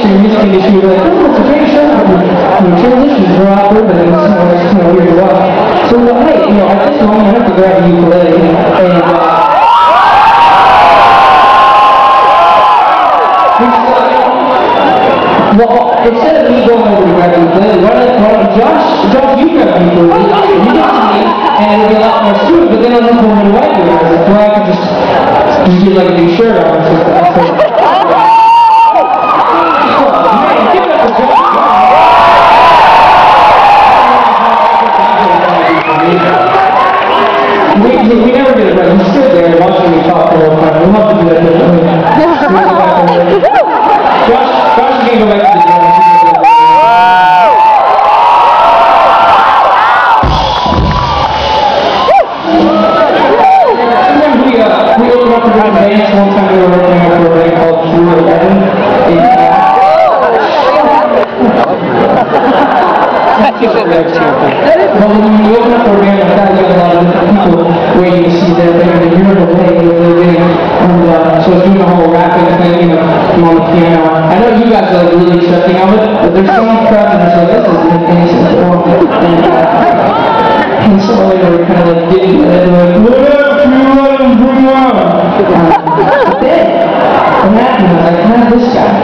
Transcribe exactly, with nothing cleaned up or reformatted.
your music industry, you're like, oh, it's a great show. The transitions were awkward, but it was, you know, it's kind of weird to watch. So, well, hey, you know, at this moment, I have to grab a ukulele, and, uh, well, instead of me going over to grab a ukulele, why don't, why don't Josh, Josh, you grab a ukulele, you get to me, and it'll be a lot more smooth, but then I'll just go into white with it. I was like, well, I could just, just get like a new shirt on or something. I was like, We, we never did it right. We stood there watching me talk the whole time. We'll have to do that differently. Josh, Josh is going to go back to the drums. Sometimes we, uh, we opened up for different bands. One time we were working on for a band called True Eleven. Well, when you open up for a band like that, you have a lot of different people waiting to see their band, and you're in the way, they're waiting, and uh, so it's doing the whole rapping thing, you know, I'm on the piano. I know you guys are like, really accepting of it, but there's some crowd that are like, this doesn't make any sense at all. And, uh, and so like, we're kind of like getting it, and they're like, what up, True Eleven, bring on! But then, what happened was I had this guy,